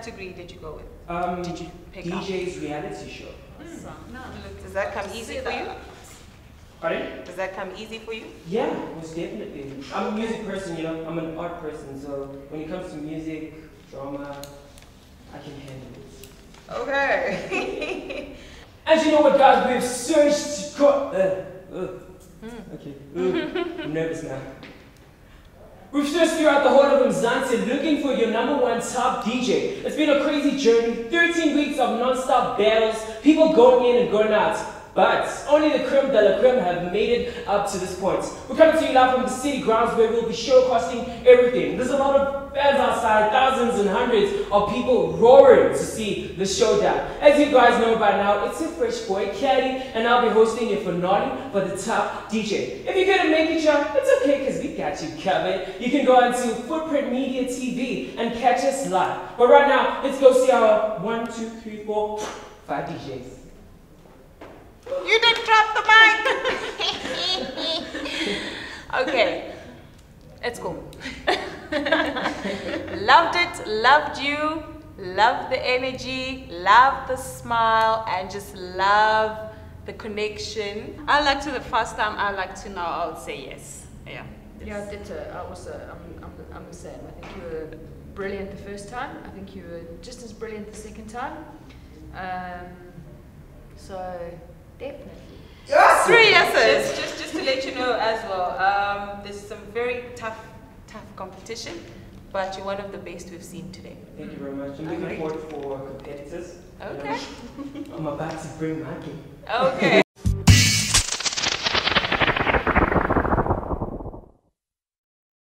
category did you go with? Did you pick DJ's reality show. No. Does that come easy for you? Pardon? Does that come easy for you? Yeah, most definitely. I'm a music person, you know. I'm an art person, so when it comes to music, drama, I can handle it. Okay. As you know what, guys, we've searched. Okay. I'm nervous now. We've searched throughout the whole of Mzansi looking for your #1 top DJ. It's been a crazy journey, 13 weeks of non-stop battles, people going in and going out. But only the creme de la creme have made it up to this point. We're coming to you live from the city grounds where we'll be showcasting everything. There's a lot of fans outside, thousands and hundreds of people roaring to see the showdown. As you guys know by now, it's your fresh boy, Caddy, and I'll be hosting your finale for the top DJ. If you couldn't make it, y'all, it's okay because we got you covered. You can go on to Footprint Media TV and catch us live. But right now, let's go see our 1, 2, 3, 4, 5 DJs. You didn't drop the mic. Okay, it's cool. Loved it, loved you, loved the energy, loved the smile, and just love the connection. I like to the first time, I like to now, I would say yes. Yeah. Yeah, I did. I'm the same. I think you were brilliant the first time. I think you were just as brilliant the second time. So definitely. Yes! 3 yeses. Just to let you know as well, there's some very tough competition, but you're one of the best we've seen today. Thank you very much. I'm looking forward for competitors. Okay. I'm about to bring my game. Okay.